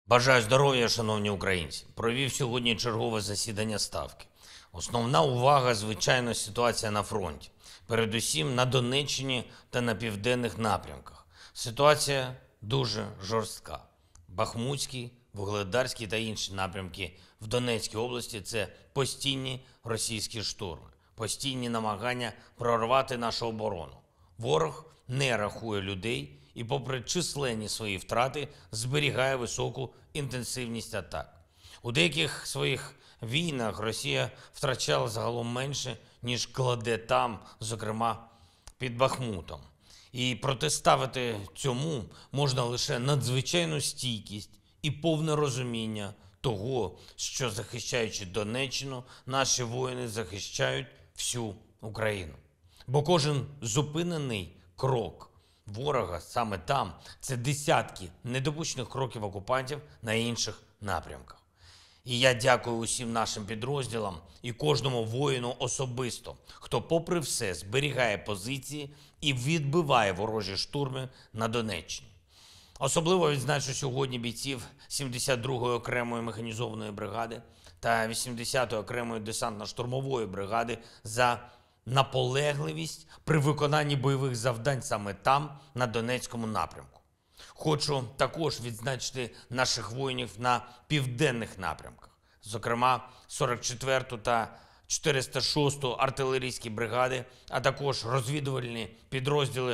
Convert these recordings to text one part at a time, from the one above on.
Бажаю здоров'я, шановні українці. Провів сьогодні чергове засідання Ставки. Основна увага, звичайно, ситуація на фронті. Передусім на Донеччині та на південних напрямках. Ситуація дуже жорстка. Бахмутський, Вугледарський та інші напрямки в Донецькій області – це постійні російські штурми, постійні намагання прорвати нашу оборону. Ворог не рахує людей і, попри численні свої втрати, зберігає високу інтенсивність атак. У деяких своїх війнах Росія втрачала загалом менше, ніж кладе там, зокрема під Бахмутом. І протиставити цьому можна лише надзвичайну стійкість і повне розуміння того, що, захищаючи Донеччину, наші воїни захищають всю Україну. Бо кожен зупинений крок ворога саме там – це десятки недопущених кроків окупантів на інших напрямках. І я дякую усім нашим підрозділам і кожному воїну особисто, хто попри все зберігає позиції і відбиває ворожі штурми на Донеччині. Особливо відзначу сьогодні бійців 72-ї окремої механізованої бригади та 80-ї окремої десантно-штурмової бригади за наполегливість при виконанні бойових завдань саме там, на Донецькому напрямку. Хочу також відзначити наших воїнів на південних напрямках, зокрема 44-ту та 406-ту артилерійські бригади, а також розвідувальні підрозділи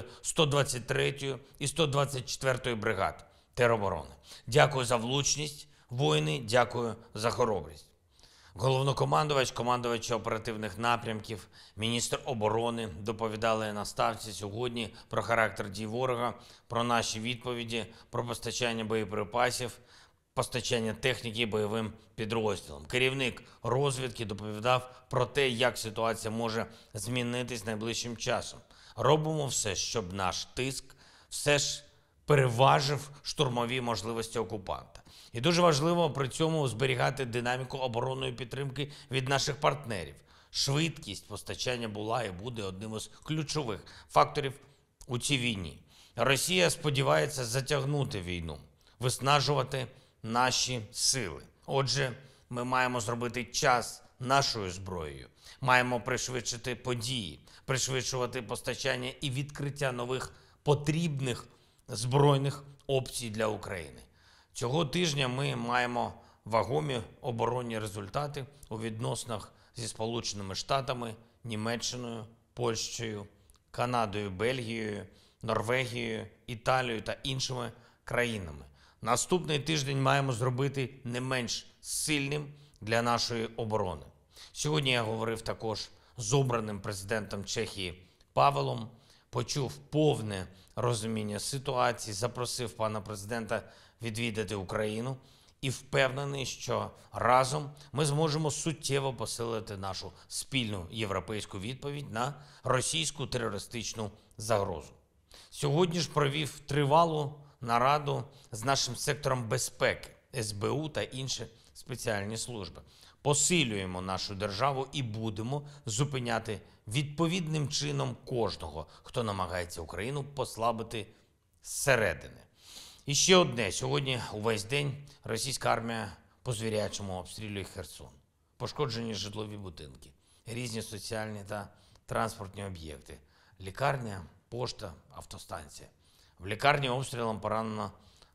123-ї і 124-ї бригад тероборони. Дякую за влучність, воїни, дякую за хоробрість. Головнокомандувач, командувачі оперативних напрямків, міністр оборони доповідали на Ставці сьогодні про характер дій ворога, про наші відповіді, про постачання боєприпасів, постачання техніки бойовим підрозділам. Керівник розвідки доповідав про те, як ситуація може змінитись найближчим часом. Робимо все, щоб наш тиск все ж переважив штурмові можливості окупанта. І дуже важливо при цьому зберігати динаміку оборонної підтримки від наших партнерів. Швидкість постачання була і буде одним із ключових факторів у цій війні. Росія сподівається затягнути війну, виснажувати наші сили. Отже, ми маємо зробити час нашою зброєю. Маємо пришвидшити події, пришвидшувати постачання і відкриття нових потрібних збройних опцій для України. Цього тижня ми маємо вагомі оборонні результати у відносинах зі Сполученими Штатами, Німеччиною, Польщею, Канадою, Бельгією, Норвегією, Італією та іншими країнами. Наступний тиждень маємо зробити не менш сильним для нашої оборони. Сьогодні я говорив також з обраним президентом Чехії Павелом, почув повне розуміння ситуації, запросив пана президента відвідати Україну і впевнений, що разом ми зможемо суттєво посилити нашу спільну європейську відповідь на російську терористичну загрозу. Сьогодні ж провів тривалу нараду з нашим сектором безпеки, СБУ та інші спеціальні служби. Посилюємо нашу державу і будемо зупиняти відповідним чином кожного, хто намагається Україну послабити зсередини. І ще одне. Сьогодні увесь день російська армія по-звірячому обстрілює Херсон. Пошкоджені житлові будинки, різні соціальні та транспортні об'єкти, лікарня, пошта, автостанція. В лікарні обстрілом поранено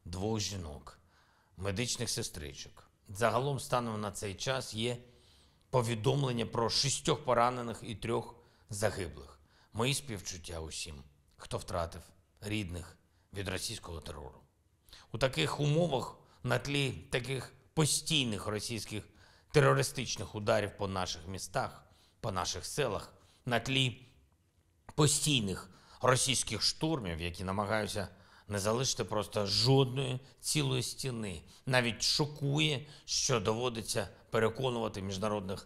2 жінок, медичних сестричок. Загалом станом на цей час є повідомлення про 6 поранених і 3 загиблих. Мої співчуття усім, хто втратив рідних від російського терору. У таких умовах, на тлі таких постійних російських терористичних ударів по наших містах, по наших селах, на тлі постійних російських штурмів, які намагаються не залишити просто жодної цілої стіни. Навіть шокує, що доводиться переконувати міжнародних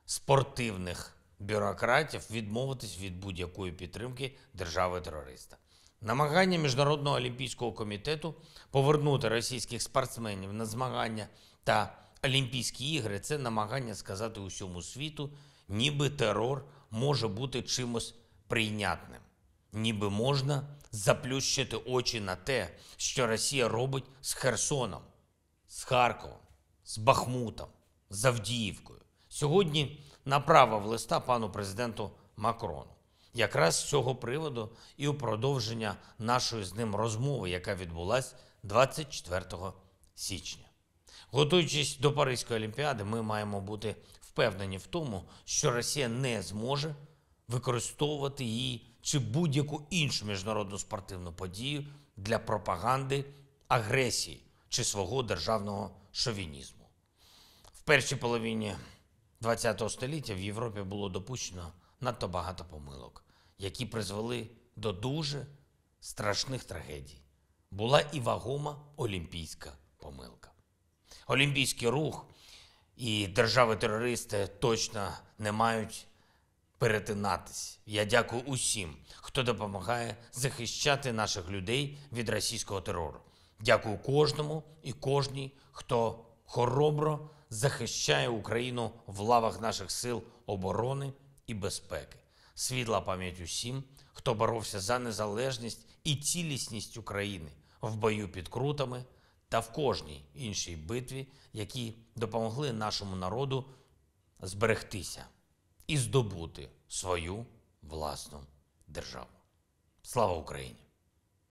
спортивних бюрократів відмовитись від будь-якої підтримки держави-терориста. Намагання Міжнародного олімпійського комітету повернути російських спортсменів на змагання та Олімпійські ігри – це намагання сказати усьому світу, ніби терор може бути чимось прийнятним. Ніби можна заплющити очі на те, що Росія робить з Херсоном. з Харковом, з Бахмутом, з Авдіївкою. Сьогодні направив листа пану президенту Макрону. Якраз з цього приводу і у продовження нашої з ним розмови, яка відбулась 24 січня. Готуючись до Паризької Олімпіади, ми маємо бути впевнені в тому, що Росія не зможе використовувати її чи будь-яку іншу міжнародну спортивну подію для пропаганди агресії чи свого державного шовінізму. В першій половині ХХ століття в Європі було допущено надто багато помилок, які призвели до дуже страшних трагедій. Була і вагома олімпійська помилка. Олімпійський рух і держави-терористи точно не мають перетинатись. Я дякую усім, хто допомагає захищати наших людей від російського терору. Дякую кожному і кожній, хто хоробро захищає Україну в лавах наших сил оборони і безпеки. Світла пам'ять усім, хто боровся за незалежність і цілісність України в бою під Крутами та в кожній іншій битві, які допомогли нашому народу зберегтися і здобути свою власну державу. Слава Україні!